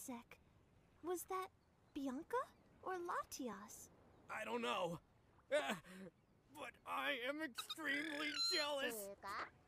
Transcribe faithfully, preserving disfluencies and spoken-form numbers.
sec. Was that Bianca or Latias? I don't know. Uh, but I am extremely jealous.